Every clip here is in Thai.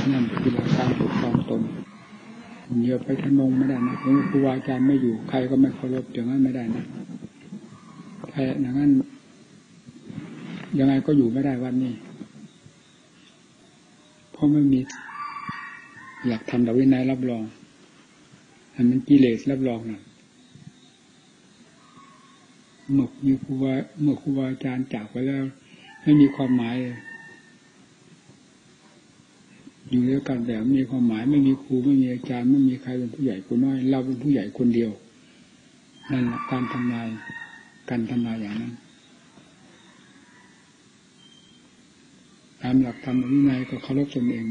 นั่นคือหลักการปกครองตนเดี๋ยวไปทะนงไม่ได้นะครูบาอาจารย์ไม่อยู่ใครก็ไม่เคารพอย่างนั้นไม่ได้นะใครอย่างนั้นยังไงก็อยู่ไม่ได้วันนี้เพราะไม่มีหลักธรรมวินัยรับรองมันกิเลสรับรองนะเมื่อครูบาอาจารย์จากไปแล้วไม่มีความหมายอยู่ด้วยกันแต่มีความหมายไม่มีครูไม่มีอาจารย์ไม่มีใครเป็นผู้ใหญ่คนน้อยเราเป็นผู้ใหญ่คนเดียวนั่นแหละการทำลายอย่างนั้นตามหลักธรรมวินัยก็เคารพตนเอง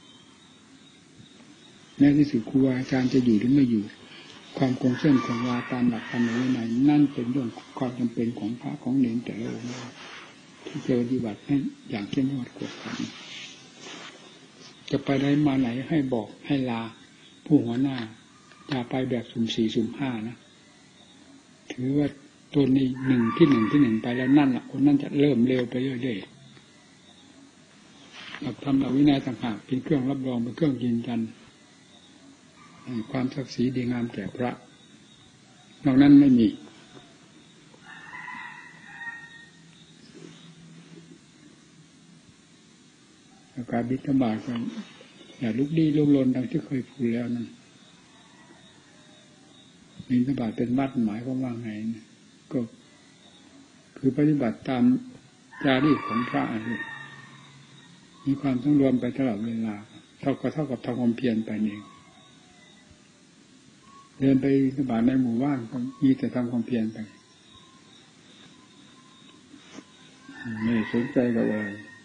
แม้ที่สุดครูอาจารย์จะอยู่หรือไม่อยู่ความคงเส้นคงวาตามหลักธรรมวินัยนั่นเป็นเรื่องความจำเป็นของพระของเนรแต่ละองค์ที่จะปฏิบัติให้อย่างเข้มงวดกวดขันจะไปได้มาไหนให้บอกให้ลาผู้หัวหน้าอย่าไปแบบสุ่มสี่สุ่มห้านะถือว่าตัวนี้หนึ่งไปแล้วนั่นแหละคนนั้นจะเริ่มเร็วไปเรื่อยๆหลักธรรมหลักวินัยต่างหากเป็นเครื่องรับรองเป็นเครื่องยืนยันความศักดิ์ศรีดีงามแก่พระนอกนั้นไม่มีการบิณฑบาตก็อย่าลุกลี้ลุกลนดังที่เคยพูดแล้วนั่นบิณฑบาตเป็นวัดหมายความว่าไงก็คือปฏิบัติตามจารีตของพระมีความต้องรวมไปตลอดเวลาเท่ากับทำความเพียรไปเองเดินไปบิณฑบาตในหมู่บ้านก็มีแต่ทำความเพียรไปไม่สนใจกับอะไร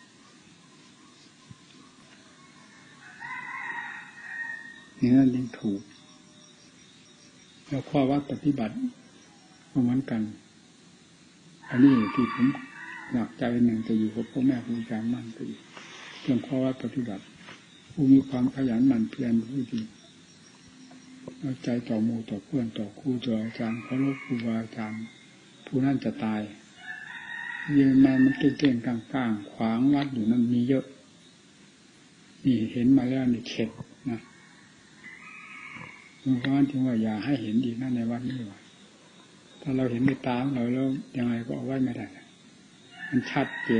นี่นั่นยิ่งถูกแล้วข้อวัดปฏิบัติเหมือนกันอันนี้ที่ผมหนักใจหนึ่งจะอยู่กับพ่อแม่ครูอาจารย์มั่นไปอีกเรื่องข้อวัดปฏิบัติผู้มีความขยันหมั่นเพียรผู้ดีเอาใจต่อหมู่ต่อเพื่อนต่อครูต่ออาจารย์เคารพครูบาอาจารย์ผู้นั้นจะตายเย็นมามันเก่งๆกลางๆขวางวัดอยู่นั่นมีเยอะนี่เห็นมาแล้วนี่เข็ดนะเพราะฉะนั้นจึงว่าอย่าให้เห็นดีนั่นในวัดนี้ว่าถ้าเราเห็นด้วยตาของเราแล้วยังไงก็เอาไว้ไม่ได้มันชัดเจน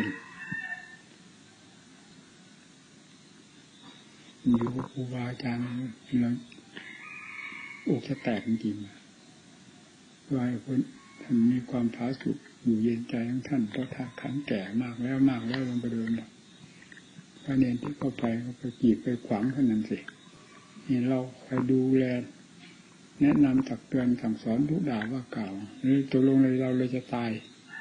อยู่กับครูบาอาจารย์เราอกจะแตกจริงๆว่าคนท่านมีความผาสุกอยู่เย็นใจของท่านเพราะท่านขันแก่มากแล้วลงไปเดินพระเนรที่เข้าไปก็ไปกีดไปขวางท่านนั่นสินี่เราคอยดูแลแนะนำตักเตือนสั่งสอนทุกด่าว่าเก่าหรือตัวลงเลยเราเลยจะตาย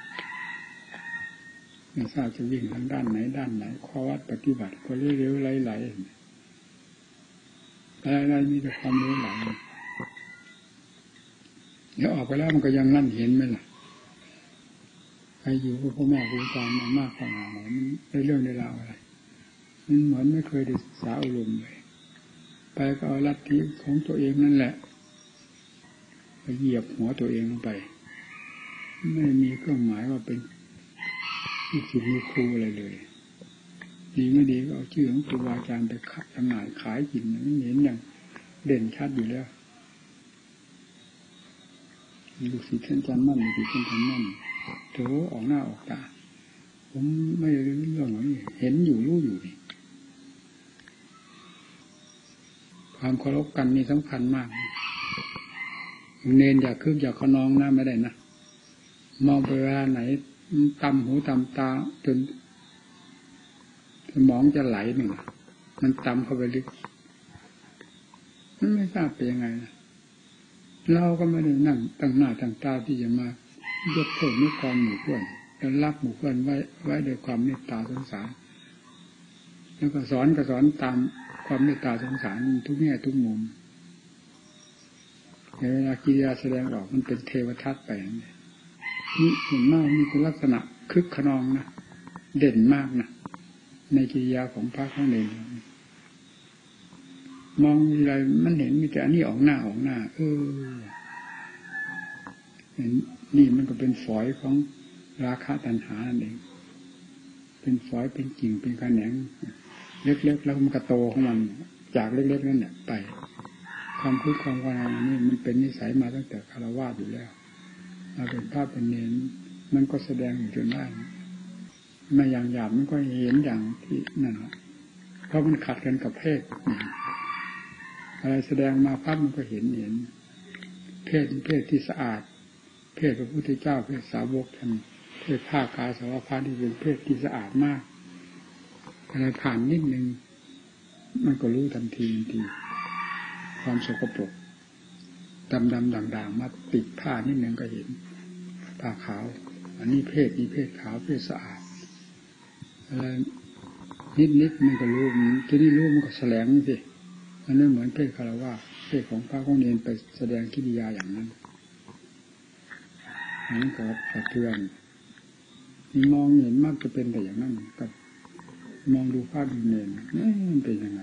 ไม่ทราบจะวิ่งทางด้านไหนข้อวัดปฏิบัติก็เร็วๆไหลมีแต่ความรู้ไหลเดี๋ยวออกไปแล้วมันก็ยังนั่นเห็นไหมล่ะใครอยู่กับพ่อแม่ครูอาจารย์มากขนาดไหนมันได้เรื่องได้ราวอะไรมันเหมือนไม่เคยได้ศึกษาอบรมเลยไปก็เอาลัทธิของตัวเองนั่นแหละไปเหยียบหัวตัวเองลงไปไม่มีเครื่องหมายว่าเป็นที่จิตมีครูอะไรเลยดีไม่ดีก็เอาชื่อของครูอาจารย์ไปจำหน่ายขายกินมันเห็นอย่างเด่นชัดอยู่แล้วลูกศิษย์ท่านอาจารย์มั่นลูกศิษย์ท่านอาจารย์มั่นเถอะออกหน้าออกตาผมไม่รู้เรื่องนี้เห็นอยู่รู้อยู่นี่ความเคารพกันนี่สำคัญมากเนนอย่าคึกอย่าขนองนะไม่ได้นะมองไปเวลาไหนตำหูตำตาจนสมองจะไหลหนึ่งมันตำเข้าไปลึกมันไม่ทราบเป็นยังไงนะเราก็ไม่ได้นั่งตั้งหน้าตั้งตาที่จะมายกโทษนิกรหมู่เพื่อนแล้วรักหมู่เพื่อนไว้ด้วยความเมตตาสงสารแล้วก็สอนตามความเมตตาสงสารทุกแง่ทุกมุมในเวลากิริยาแสดงออกมันเป็นเทวทัตไปนี่ส่วนมากมีคุณลักษณะคึกขนองนะเด่นมากนะในกิริยาของพระข้างในมองอะไรมันเห็นมีแต่อันนี้ออกหน้าเห็นนี่มันก็เป็นฝอยของราคะตัณหานั่นเองเป็นฝอยเป็นกิ่งเป็นแขนงเล็กๆแล้วมันกระโตของมันจากเล็กๆนั่นเนี่ยไปความคิดความวานานี่มันเป็นนิสัยมาตั้งแต่คฤหัสถ์อยู่แล้วมาเป็นพระเป็นเณรมันก็แสดงอยู่จนได้ไม่อย่างหยาบมันก็เห็นอย่างที่นั่นแหละเพราะมันขัดกันกับเพศอะไรแสดงมาปั๊บมันก็เห็นเพศที่สะอาดเพศพระพุทธเจ้าเพศสาวกท่านเพศผ้ากาสาวพาที่เป็นเพศที่สะอาดมากอะไรผ่านนิดนึงมันก็รู้ทันทีความสกปรกดำด่างๆมาติดผ้านิดนึงก็เห็นผ้าขาวอันนี้เพศนี้เพศขาวเพศสะอาดอะไรนิดมันก็รู้จะนี่รู้มันก็แสลงสิมันไม่เหมือนเพศคฤหัสถ์เพศของพระของเนรไปแสดงกิริยาอย่างนั้นนั่นก็สะเทือนมองเห็นมากจะเป็นแต่อย่างนั้นกับมองดูพระดูเนรมันเป็นยังไง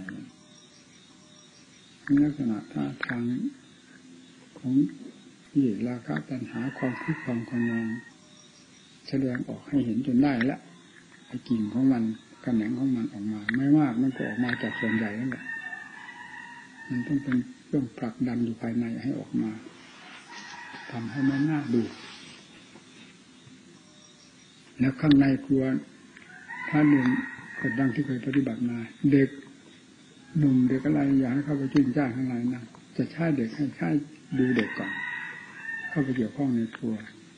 ลักษณะท่าทางของที่ราคะตัณหาความคิดความคงงแสดงออกให้เห็นจนได้ละไอ้กิ่งของมันกระแหน่งของมันออกมาไม่มากมันก็ออกมาจากส่วนใหญ่นั่นแหละมันต้องเป็นเครื่องผลักดันอยู่ภายในให้ออกมาทำให้มันน่าดูแล้วข้างในครัวถ้าเดินกดดังที่เคยปฏิบัติมาเด็กหนุ่มเด็กอะไรอยากให้เข้าไปจิ้นจ้างข้างในนะจะใช้เด็กให้ใช้ดูเด็กก่อนเข้าไปเกี่ยวข้องในครัว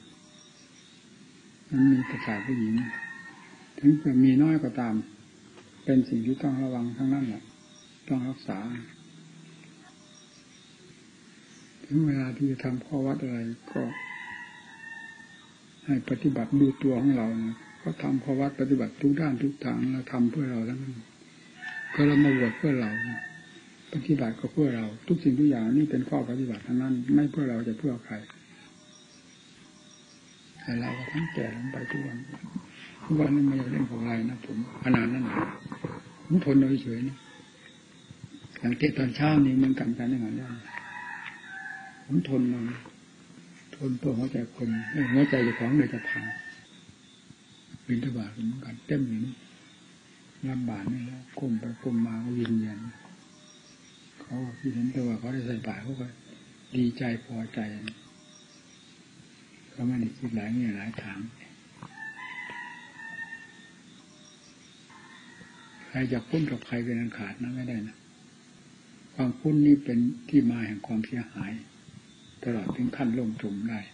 มันมีประสาทผู้หญิงถึงจะมีน้อยก็ตามเป็นสิ่งที่ต้องระวังทั้งนั้นแหละต้องรักษาถึงเวลาที่จะทำข้อวัดอะไรก็ให้ปฏิบัติดูตัวของเรานะก็ทำข้อวัดปฏิบัติทุกด้านทุกทางเราทำเพื่อเราทั้งนั้นก็เรามาบวชเพื่อเราปฏิบัติก็เพื่อเราทุกสิ่งทุกอย่างนี่เป็นข้อปฏิบัติทั้งนั้นไม่เพื่อเราจะเพื่อใครแต่เราก็ทั้งแก่ลงไปทุกวันนี้ไม่อยากเล่นของอะไรนะผมขนาดนั้นผมทนเอาเฉยๆนะอย่างเทศตอนเช้านี้มันกันอย่างนั้นผมทนมันทนตัวหัวใจคนหัวใจเจ้าของเลยจะพังบิณฑบาตเหมือนกันเต็มอยู่นี่ลำบากนี่แล้วก้มไปก้มมาก็ยืนยันเขาที่เห็นตัวเขาได้ใส่บาตรเขาก็ดีใจพอใจเขาไม่ได้คิดหลายเนี่ยหลายทางใครจะคุ้นกับใครเป็นอันขาดนะไม่ได้นะความคุ้นนี่เป็นที่มาแห่งความเสียหายตลอดถึงขั้นล่มจมได้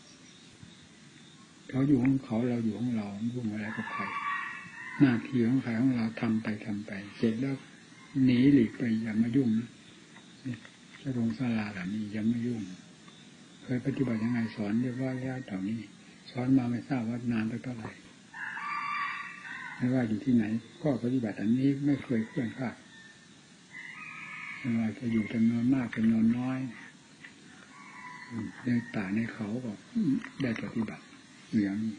เขาอยู่ของเขาเราอยู่ของเรายุ่งอะไรกับใครหน้าที่ของใครของเราทำไปเสร็จแล้วหนีหลีกไปอย่ามายุ่งจะลงศาลาแบบนี้อย่ามายุ่งเคยปฏิบัติยังไงสอนเรียกว่าญาติต่อนี้สอนมาไม่ทราบว่านานไปเท่าไหร่ไม่ว่าอยู่ที่ไหนก็ปฏิบัติอันนี้ไม่เคยเคลื่อนคลาดไม่ว่าจะอยู่จำนวนมากจำนวนน้อยในป่าในเขาก็ได้ปฏิบัติอย่างนี้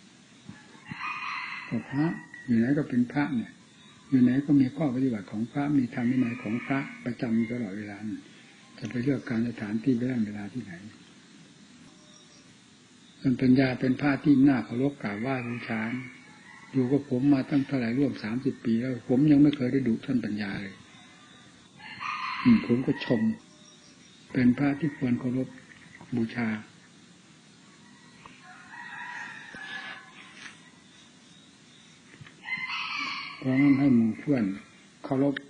ก็พระอยู่ไหนก็เป็นพระเนี่ยอยู่ไหนก็มีข้อปฏิบัติของพระมีธรรมวินัยของพระประจำตลอดเวลาจะไปเลือกการสถานที่เวลาที่ไหนมันเป็นญาเป็นพระที่น่าเคารพกราบไหว้บูชาอยู่กับผมมาตั้งเท่าไหร่ร่วม30 ปีแล้วผมยังไม่เคยได้ดุท่านปัญญาเลยผมก็ชมเป็นพระที่ควรเคารพบูชาเพราะนั้นให้หมู่เพื่อนเคารพ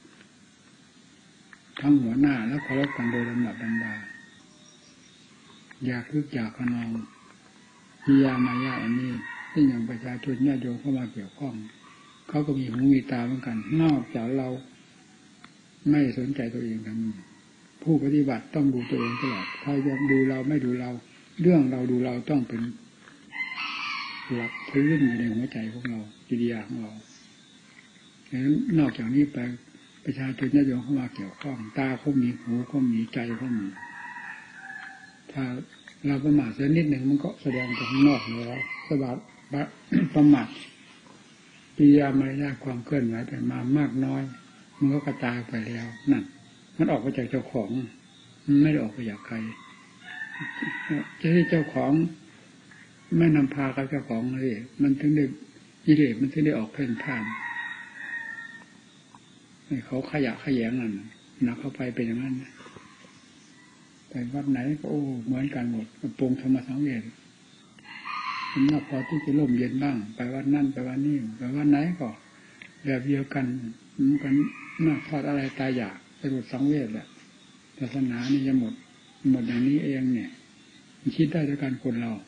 ทั้งหัวหน้าและเคารพกันโดยลำดับลำดาอยากคึกอยากขนองมียามายาอันนี้ที่อย่างประชาชนญาติโยมเข้ามาเกี่ยวข้องเขาก็มีหูมีตาเหมือนกันนอกจากเราไม่สนใจตัวเองทั้งนั้นผู้ปฏิบัติต้องดูตัวเองตลอดใครจะดูเราไม่ดูเราเรื่องเราดูเราต้องเป็นหลักพื้นอยู่ในหัวใจของเรากิริยาของเราดังนั้นนอกจากนี้ไปประชาชนญาติโยมเข้ามาเกี่ยวข้องตาเขามีหูเขามีใจเขามีถ้าเราประมาทสักนิดหนึ่งมันก็แสดงจากข้างนอกแล้วสบายประมาทกิริยามารยาทความเคลื่อนไหวไปมามากน้อยมันก็กระจายไปแล้วนั่นมันออกมาจากเจ้าของมันไม่ได้ออกมาจากใครจะให้เจ้าของไม่นำพากับเจ้าของเลยมันถึงได้กิเลสมันถึงได้ออกเพ่นพ่านเขาขยะขยงนั่นนะเข้าไปเป็นอย่างนั้นไปวัดไหนก็โอ้เหมือนกันหมดปรุงธรรมสังเวชมันน่าพอที่จะร่มเย็นบ้างไปวัดนั่นไปวัดนี้ไปวัดไหนก็แบบเดียวกันมันน่าทอดอะไรตายอยากไปหมดสังเวชแหละศาสนานี่จะหมดอย่างนี้เองเนี่ยคิดได้ด้วยกันคนเรา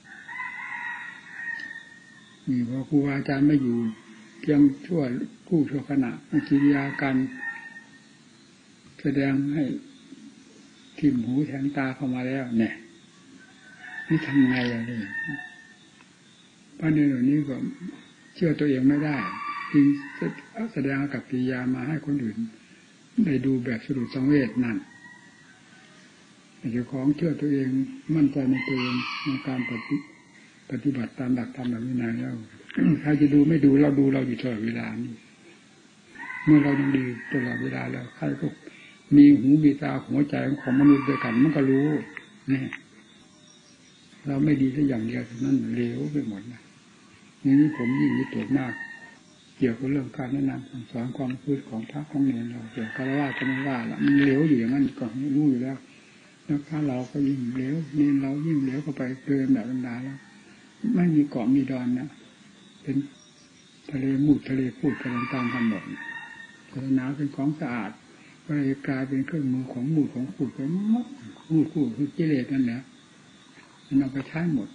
นี่พอครูอาจารย์ไม่อยู่เพียงชั่วขณะกิริยาการแสดงให้ทิ่มหูแทงตาเข้ามาแล้วเนี่ยนี่ทำไงอย่างนี้ป้าเนรเหล่านี้ก็เชื่อตัวเองไม่ได้จึงแสดงกับกิริยามาให้คนอื่นได้ดูแบบสรุปสังเวชนั่นเจ้าของเชื่อตัวเองมั่นใจในตัวเองในการปฏิบัติตามหลักธรรมแบบวินัยแล้วใครจะดูไม่ดูเราดูเราอยู่ตลอดเวลานี่เมื่อเรายังดีตลอดเวลาแล้วใครก็มีหูมีตาหัวใจของมนุษย์ด้วยกันมันก็รู้นี่เราไม่ดีแค่อย่างเดียวนั้นเลวไปหมดนะนี่ผมยิ่งวิตกมากเกี่ยวกับเรื่องการแนะนำสอนความพูดของพระของเนรเราเกี่ยวกับว่าจะไม่ว่าละมันเลวอยู่อย่างนั้นก็รู้อยู่แล้วแล้วถ้าเราก็ยิ่งเลวเนรเรายิ่งเลวเข้าไปเกินแบบบรรดาแล้วไม่มีเกาะมีดอนนะเป็นทะเลมูดทะเลพูดกันตามกันหมดศาสนาเป็นของสะอาดก็เลยกลายเป็นเครื่องมือของมูดของพูดไปหมดมูดพูดคือกิเลสนั่นแหละมันเอาไปใช้หมด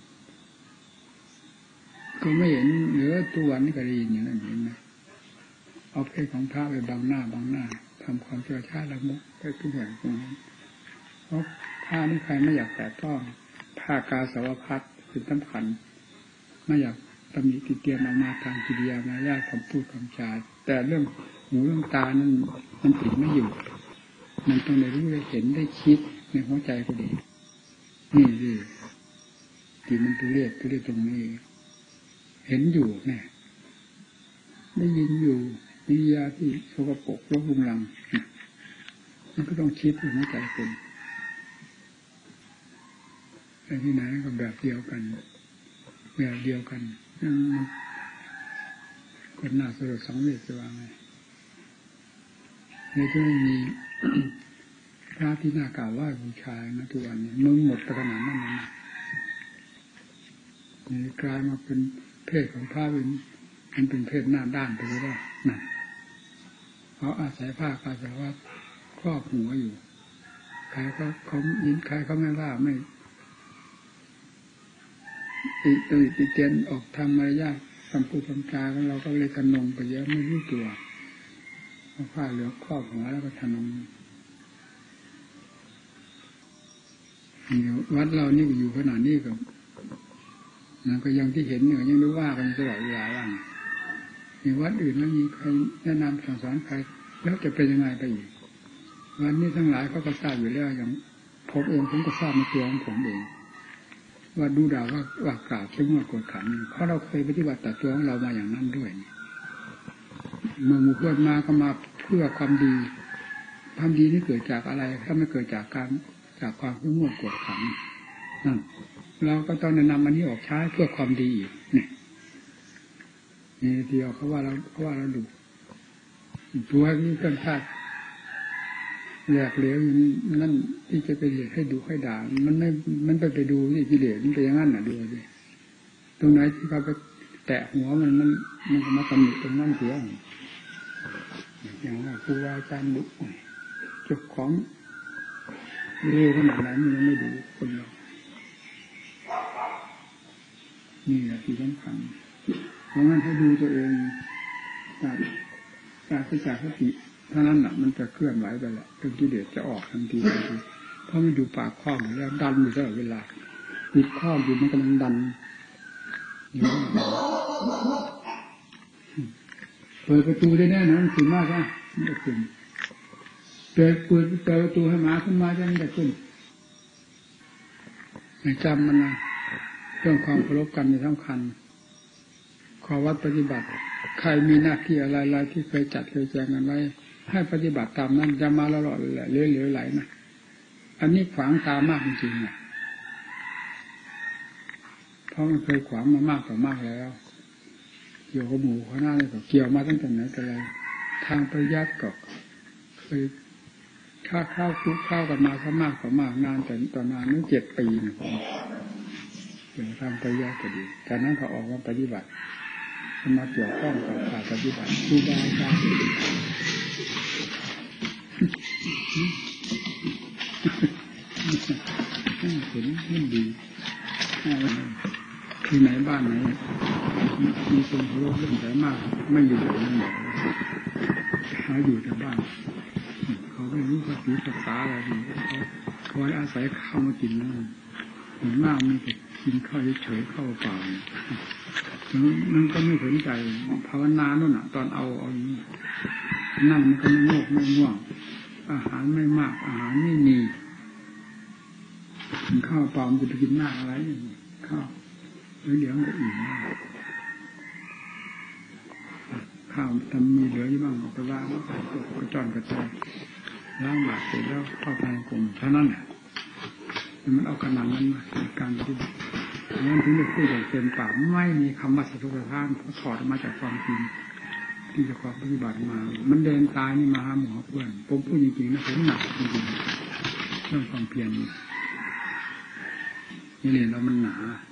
ก็ไม่เห็นเหลือตัววันนี้ก็ได้ยินอย่างนั้นเห็นไหมเอาเพศของพระไปบังหน้าทำความเชื่อชาติละมุกไปทุกอย่างตรงนั้นเพราะผ้านี่ใครไม่อยากแตะต้องผ้ากาสาวพัดเป็นสำคัญไม่อยากตำหนิติเตียนออกมาทางกิริยามารยาทคำพูดคำจาแต่เรื่องหูเรื่องตานั้นมันติดไม่อยู่มันต้องได้รู้ได้เห็นได้คิดในหัวใจก็ดีนี่ดิที่มันตัวเรียกตรงนี้เห็นอยู่เนี่ยได้ยินอยู่วิทยาที่สกปรกรกรุงรังมันก็ต้องคิดในหัวใจเป็นไอ้ที่ไหนก็แบบเดียวกันคนหน้าสลดสังเวชจะว่าไงในที่ไม่มีพระที่น่ากล่าวว่าบูชานะทุกวันนี้มึงหมดไปขนาดนั้นนะนี่กลายมาเป็นเพศของพระมันเป็นเพศหน้าด้านไปเลยว่านั่นเขาอาศัยผ้ากาสาวพัสครอบหัวอยู่ใครก็เขายินใครเขาไม่ว่าไม่ติเตียนออกทางมารยาทคำพูดคำจาของเราก็เลยกันนงไปเยอะไม่รู้ตัวเอาผ้าเหลืองครอบหัวแล้วก็ทนงวัดเรานี่อยู่ขนาดนี้ก็นั่นก็ยังที่เห็นอยู่ยังรู้ว่ากันตลอดเวลาว่ามีวัดอื่นแล้วมีใครแนะนำสั่งสอนใครแล้วจะเป็นยังไงไปอีกวันนี้ทั้งหลายเขาก็ทราบอยู่แล้วอย่างผมก็ทราบในตัวของผมเองว่าดูด่าว่ากล่าวซึ่งว่ากดขันเพราะเราเคยปฏิบัติแต่ตัวของเรามาอย่างนั้นด้วยเมื่อหมู่เพื่อนมาก็มาเพื่อความดีนี่เกิดจากอะไรถ้าไม่เกิดจากความซึ่งว่ากดขันนั่นเราก็ต้องแนะนำอันนี้ออกใช้เพื่อความดีอีกนี่เดียวเขาว่าเราดุตัวที่เกินคาดแหลกเหลวนั่นที่จะไปเหตุให้ดูให้ด่ามันไปดูที่กิเลสมันไปอย่างนั้นน่ะดูดิตรงไหนที่เขาไปแตะหัวมันก็มาตำหนิตรงนั้นเสียอย่างว่าครูอาจารย์ดุเจ้าของเร็วขนาดไหนมันยังไม่ดูคนเรานี่แหละที่สำคัญเพราะงั้นให้ดูตัวเองจากสติเท่านั้นน่ะมันจะเคลื่อนไหวไปแหละจนกิเลสจะออกทันทีเพราะมันดูปากคล้องแล้วดันอยู่ตลอดเวลาปิดคล้องอยู่มันกำลังดันอยู่เปิดประตูได้แน่นะมันขึ้นมากนะมันจะขึ้นเปิดประตูให้หมาขึ้นมาจะมันจะขึ้นให้จำมันนะเรื่องความเคารพกันในสำคัญข้อวัดปฏิบัติใครมีหน้าที่อะไรที่เคยจัดเคยแจงกันไว้ให้ปฏิบัติตามนั้นจะมาละหล่อเลยเลี้ยวไหลนะอันนี้ขวางตามากจริงๆนะเพราะมันเคยขวางมามากต่อมากแล้วเกี่ยวกับหมู่ข้างหน้าเลยก็เกี่ยวมาตั้งแต่ไหนแต่ไรทางปริยัติก็เคยถ้าเข้าคุกเข้ากันมาสักมากต่อมากนานแต่ต่อนานนั่ง7 ปีนะถึงทำปริยัติก็ดีจากนั้นก็ออกมาปฏิบัติมาเกี่ยวข้องกับการปฏิบัติครูบาอาจารย์เห็นมันดีที่ไหนบ้านไหนมีคนเคารพเรื่องใจมากไม่อยู่นั่นแหละหาอยู่แต่บ้านเขาไม่รู้ภาษีภาษาอะไรเขาคอยอาศัยข้าวมากินนั่นเหมือนมากมีแต่กินข้าวเฉยๆข้าวเปล่ามันก็ไม่สนใจภาวนาโน่นน่ะตอนเอานั่งมันก็ไม่โงกไม่ง่วงอาหารไม่มากอาหารไม่มีกินข้าวเปล่ามันจะไปกินมากอะไรข้าวเดี๋ยวมันก็อิ่มข้าวทำมีเหลืออยู่บ้างเอาไปล้างกระจอนกระจายล้างบาดเสร็จแล้วเข้าทางกลมเท่านั้นแหละมันเอาขนาดนั้นมาการที่นั่นถึงได้พูดอย่างเต็มปากไม่มีคำว่าสัตว์ประทานเขาถอดมาจากความจริงที่จะความปฏิบัติมามันเดินตายนี่มาหาหมอเพื่อนผมพูดจริงๆนะผมหนักจริงๆเรื่องความเพียรนี่เนี่ยเรามันหนา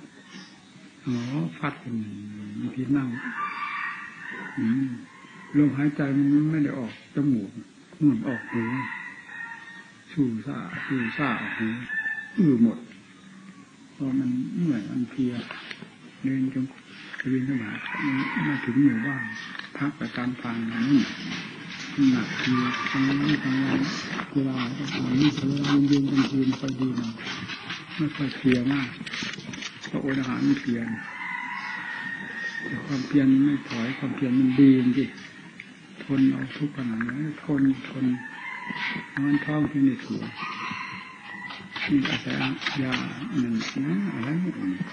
ฟัดเป็นบางทีนั่งลมหายใจมันไม่ได้ออกจมูกมันออกหูชูซ่าออกหูหมดพอมันเหนื่อยมันเพลียเดินจงเดินขึ้นมาถึงหมู่บ้านพักไปตามทางนี่หนักเพลียทั้งนี้ทั้งนั้นเวลานี่เวลาเย็นๆกลางคืนค่อยดีหน่อยไม่ค่อยเพลียมากเพราะอาหารไม่เพลียแต่ความเพียรไม่ถอยความเพียรมันดีจริงทนเอาทุกขนาดนี้ทนมันท้องที่นี่ถูกนี่อาศัยยาหนึ่งนะอะไรนี่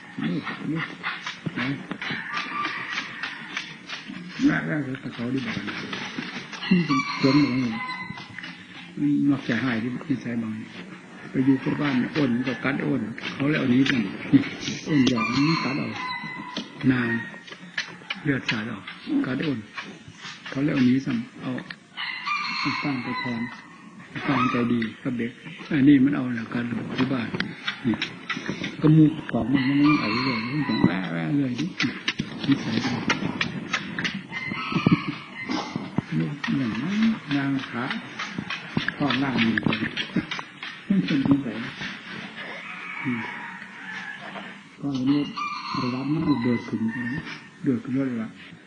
แรกเลยตะเขาดีบ้างนี่เป็นสวนหลวงนอกจากหายที่ใช้บางไปอยู่ที่บ้านอ้นก็กัดอ้นเขาแล้วนี้กันอ้นหยอกนี่กัดเอานานเลือดสาดออกกัดอ้นเขาแล้วนี้ซ้ำเอาตั้งไปพร้อมฟังใจดีกับเด็กอันนี้มันเอาหลักการที่บ้านนี่ก็มูกกรอบมันไอ้เลยมันต้องแว่เลยนี่ใส่ลูกอย่างนั้นนางขาข้อล่างมีคนมันเป็นที่ไหนก็เลยรับมันเดือดขึ้นเลยว่า